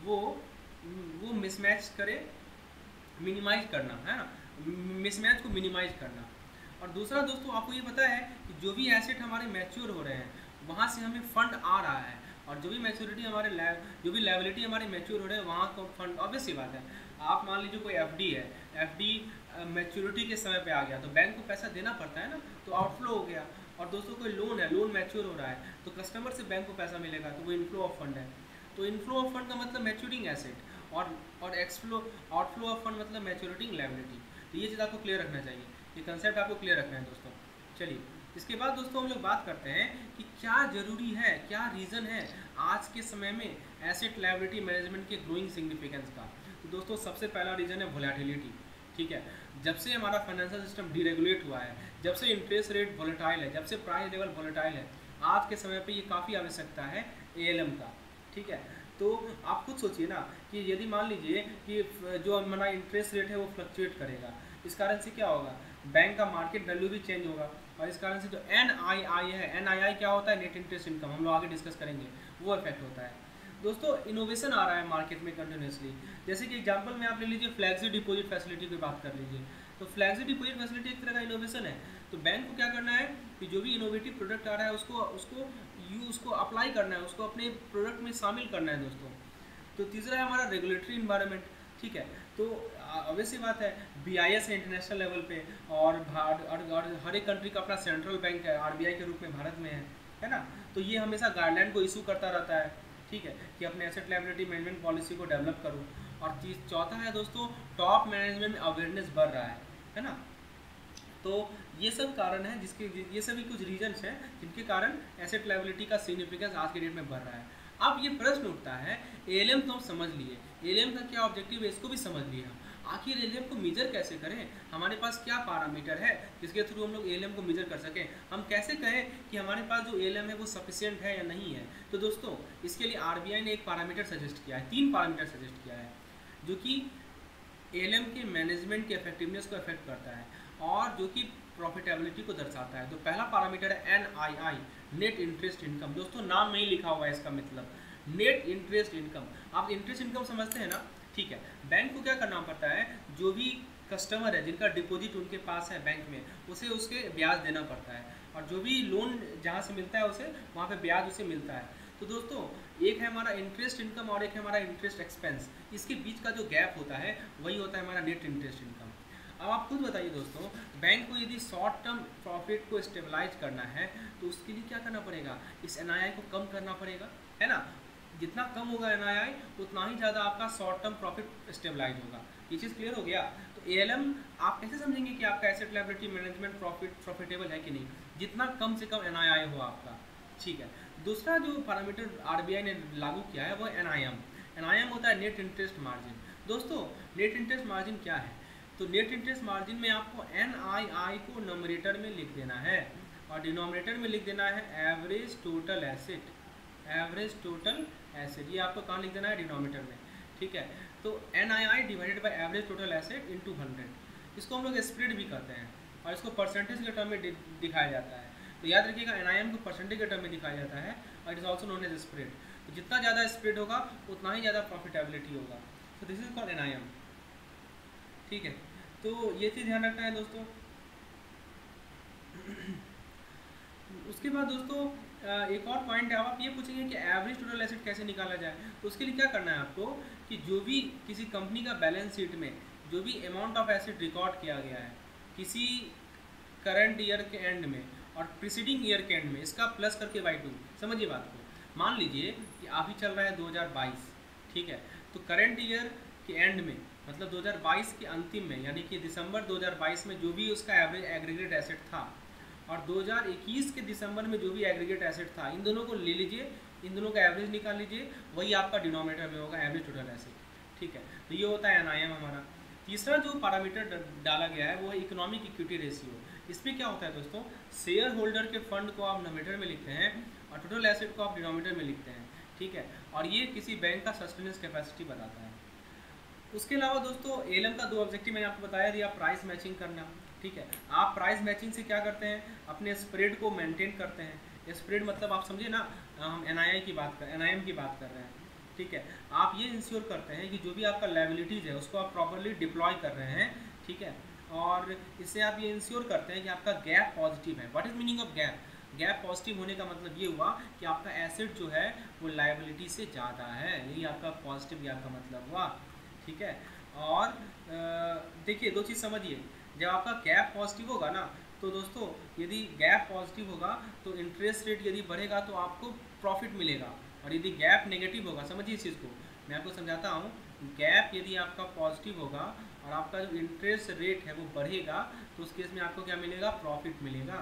वो मिसमैच करे, मिनिमाइज करना, है ना, मिसमैच को मिनिमाइज करना। और दूसरा दोस्तों आपको ये पता है कि जो भी एसेट हमारे मैच्योर हो रहे हैं वहाँ से हमें फंड आ रहा है, और जो भी मैच्योरिटी हमारे जो भी लायबिलिटी हमारे मैच्योर हो रहे हैं वहाँ का फंड, ऑब्वियस सी बात है। आप मान लीजिए कोई एफडी है, एफडी मैच्योरिटी के समय पे आ गया तो बैंक को पैसा देना पड़ता है ना, तो आउटफ्लो हो गया। और दोस्तों कोई लोन है, लोन मैच्योर हो रहा है तो कस्टमर से बैंक को पैसा मिलेगा, तो वो इनफ्लो ऑफ फंड है। तो इनफ्लो ऑफ फंड का मतलब मैच्योरिंग एसेट, और आउटफ्लो ऑफ फंड मतलब मैच्योरिटिंग लायबिलिटी। तो ये चीज़ आपको क्लियर रखना चाहिए, ये कंसेप्ट आपको क्लियर रखना है दोस्तों। चलिए इसके बाद दोस्तों हम लोग बात करते हैं कि क्या जरूरी है, क्या रीज़न है आज के समय में एसेट लायबिलिटी मैनेजमेंट के ग्रोइंग सिग्निफिकेंस का। तो दोस्तों सबसे पहला रीज़न है वोलेटिलिटी। ठीक है, जब से हमारा फाइनेंशियल सिस्टम डीरेगुलेट हुआ है, जब से इंटरेस्ट रेट वोलेटाइल है, जब से प्राइस लेवल वोलेटाइल है, आज के समय पे ये काफ़ी आवश्यकता है एएलएम का। ठीक है, तो आप खुद सोचिए ना कि यदि मान लीजिए कि जो हमारा इंटरेस्ट रेट है वो फ्लक्चुएट करेगा, इस कारण से क्या होगा, बैंक का मार्केट वैल्यू भी चेंज होगा, और इस कारण से जो NII है, NII क्या होता है, नेट इंटरेस्ट इनकम, हम लोग आगे डिस्कस करेंगे, वो इफेक्ट होता है। दोस्तों इनोवेशन आ रहा है मार्केट में कंटिन्यूसली, जैसे कि एग्जांपल में आप ले लीजिए फ्लैक्सी डिपॉजिट फैसिलिटी की बात कर लीजिए। तो फ्लैक्सी डिपॉजिट फैसिलिटी एक तरह का इनोवेशन है। तो बैंक को क्या करना है कि जो भी इनोवेटिव प्रोडक्ट आ रहा है उसको अप्लाई करना है, उसको अपने प्रोडक्ट में शामिल करना है दोस्तों। तो तीसरा है हमारा रेगुलेटरी इन्वायरमेंट। ठीक है, तो ऑब्वियसली बात है BIS है इंटरनेशनल लेवल पे, और हर एक कंट्री का अपना सेंट्रल बैंक है, RBI के रूप में भारत में है ना। तो ये हमेशा गाइडलाइन को इशू करता रहता है। ठीक है, कि अपने एसेट लायबिलिटी मैनेजमेंट पॉलिसी को डेवलप करो। और चौथा है दोस्तों, टॉप मैनेजमेंट में अवेयरनेस बढ़ रहा है ना। तो ये सब कारण है जिसके, ये सभी कुछ रीजन्स हैं जिनके कारण एसेट लायबिलिटी का सिग्निफिकेंस आज के डेट में बढ़ रहा है। अब ये प्रश्न उठता है, ALM तो हम समझ लिए, ALM का क्या ऑब्जेक्टिव है इसको भी समझ लिए हम, आखिर ALM को मेजर कैसे करें, हमारे पास क्या पैरामीटर है जिसके थ्रू हम लोग ALM को मेजर कर सकें, हम कैसे कहें कि हमारे पास जो ALM है वो सफिशिएंट है या नहीं है। तो दोस्तों इसके लिए RBI ने एक पैरामीटर सजेस्ट किया है, 3 पैरामीटर सजेस्ट किया है जो कि ALM के मैनेजमेंट के इफेक्टिवनेस को इफेक्ट करता है और जो कि प्रॉफिटेबिलिटी को दर्शाता है। तो पहला पैरामीटर है NII, नेट इंटरेस्ट इनकम। दोस्तों नाम में ही लिखा हुआ है इसका मतलब, नेट इंटरेस्ट इनकम। आप इंटरेस्ट इनकम समझते हैं ना। ठीक है, बैंक को क्या करना पड़ता है, जो भी कस्टमर है जिनका डिपॉजिट उनके पास है बैंक में, उसे उसके ब्याज देना पड़ता है, और जो भी लोन जहाँ से मिलता है उसे वहाँ पे ब्याज उसे मिलता है। तो दोस्तों एक है हमारा इंटरेस्ट इनकम और एक है हमारा इंटरेस्ट एक्सपेंस, इसके बीच का जो गैप होता है वही होता है हमारा नेट इंटरेस्ट इनकम। अब आप खुद बताइए दोस्तों, बैंक को यदि शॉर्ट टर्म प्रॉफिट को स्टेबलाइज करना है तो उसके लिए क्या करना पड़ेगा, इस NII को कम करना पड़ेगा, है ना। जितना कम होगा NII उतना ही ज़्यादा आपका शॉर्ट टर्म प्रॉफिट स्टेबलाइज होगा। ये चीज़ क्लियर हो गया। तो ALM आप कैसे समझेंगे कि आपका एसेट लायबिलिटी मैनेजमेंट प्रॉफिटेबल है कि नहीं, जितना कम से कम NII हो आपका। ठीक है, दूसरा जो पैरामीटर RBI ने लागू किया है वो NIM होता है, नेट इंटरेस्ट मार्जिन। दोस्तों नेट इंटरेस्ट मार्जिन क्या है, तो नेट इंटरेस्ट मार्जिन में आपको NII को नंबरेटर में लिख देना है और डिनोमिनेटर में लिख देना है average total asset. Average total asset ये आपको कहाँ लिख देना है, डिनोमिनेटर में। ठीक है, तो NII divided by average total asset into 100। इसको हम लोग स्प्रेड भी करते हैं और इसको परसेंटेज के टर्म में दिखाया जाता है। तो याद रखिएगा NIM को परसेंटेज के टर्म में दिखाया जाता है और it is also known as spread. तो जितना ज़्यादा स्प्रेड होगा उतना ही ज़्यादा प्रॉफिटेबिलिटी होगा। तो दिस इज कॉल्ड NIM। ठीक है, तो ये चीज़ ध्यान रखना है दोस्तों। उसके बाद दोस्तों एक और पॉइंट है, आप ये पूछेंगे कि एवरेज टोटल एसेट कैसे निकाला जाए। तो उसके लिए क्या करना है आपको कि जो भी किसी कंपनी का बैलेंस शीट में जो भी अमाउंट ऑफ एसेट रिकॉर्ड किया गया है किसी करंट ईयर के एंड में और प्रीसीडिंग ईयर के एंड में, इसका प्लस करके बाई 2। समझिए बात को, मान लीजिए कि अभी चल रहा है 2022। ठीक है, तो करंट ईयर के एंड में मतलब 2022 के अंतिम में यानी कि दिसंबर 2022 में जो भी उसका एवरेज एग्रीगेट एसेट था और 2021 के दिसंबर में जो भी एग्रीगेट एसेट था, इन दोनों को ले लीजिए, इन दोनों का एवरेज निकाल लीजिए, वही आपका डिनोमिनेटर में होगा एवरेज टोटल एसेट। ठीक है, तो ये होता है NIM हमारा। तीसरा जो पैरामीटर डाला गया है वो है इकोनॉमिक इक्विटी रेशियो। इसमें क्या होता है दोस्तों, शेयर होल्डर के फंड को आप नोमिनेटर में लिखते हैं और टोटल एसेट को आप डिनोमिनेटर में लिखते हैं। ठीक है, और ये किसी बैंक का सस्टेनेंस कैपेसिटी बताता है। उसके अलावा दोस्तों ALM का 2 ऑब्जेक्टिव मैंने आपको बताया दिया, प्राइस मैचिंग करना। ठीक है, आप प्राइस मैचिंग से क्या करते हैं, अपने स्प्रेड को मेंटेन करते हैं। स्प्रेड मतलब आप समझिए ना, हम NIM की बात कर रहे हैं। ठीक है, आप ये इंश्योर करते हैं कि जो भी आपका लायबिलिटीज़ है उसको आप प्रॉपरली डिप्लॉय कर रहे हैं। ठीक है, और इससे आप ये इंश्योर करते हैं कि आपका गैप पॉजिटिव है। What is meaning of gap, gap positive होने का मतलब ये हुआ कि आपका एसेट जो है वो लायबिलिटी से ज़्यादा है, यही आपका पॉजिटिव गैप का मतलब हुआ। ठीक है, और देखिए 2 चीज़ समझिए, जब आपका गैप पॉजिटिव होगा ना तो दोस्तों यदि गैप पॉजिटिव होगा तो इंटरेस्ट रेट यदि बढ़ेगा तो आपको प्रॉफिट मिलेगा, और यदि गैप नेगेटिव होगा, समझिए इस चीज़ को मैं आपको समझाता हूँ, गैप यदि आपका पॉजिटिव होगा और आपका जो इंटरेस्ट रेट है वो बढ़ेगा तो उस केस में आपको क्या मिलेगा, प्रॉफिट मिलेगा।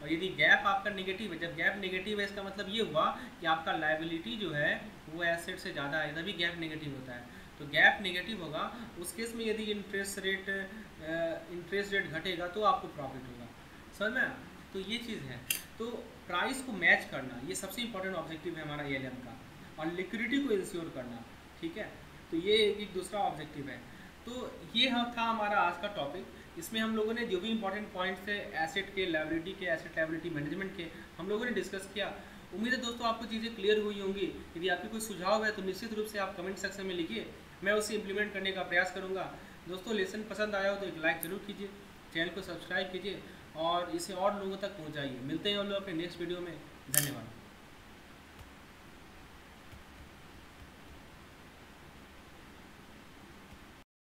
और यदि गैप आपका नेगेटिव है, जब गैप नेगेटिव है इसका मतलब ये हुआ कि आपका लायबिलिटी जो है वो एसेट से ज़्यादा है, तभी गैप नेगेटिव होता है। तो गैप नेगेटिव होगा उस केस में यदि इंटरेस्ट रेट घटेगा तो आपको प्रॉफिट होगा, समझ में? तो ये चीज़ है। तो प्राइस को मैच करना ये सबसे इंपॉर्टेंट ऑब्जेक्टिव है हमारा ALM का, और लिक्विडिटी को इंश्योर करना, ठीक है। तो ये एक दूसरा ऑब्जेक्टिव है। तो ये था हमारा आज का टॉपिक। इसमें हम लोगों ने जो भी इंपॉर्टेंट पॉइंट्स थे एसेट के, लायबिलिटी के, एसेट लायबिलिटी मैनेजमेंट के, हम लोगों ने डिस्कस किया। उम्मीद है दोस्तों आपको चीज़ें क्लियर हुई होंगी। यदि आपकी कोई सुझाव है तो निश्चित रूप से आप कमेंट सेक्शन में लिखिए, मैं उसे इंप्लीमेंट करने का प्रयास करूँगा। दोस्तों लेसन पसंद आया हो तो एक लाइक ज़रूर कीजिए, चैनल को सब्सक्राइब कीजिए और इसे और लोगों तक पहुँचाइए। मिलते हैं हम लोग अपने नेक्स्ट वीडियो में। धन्यवाद।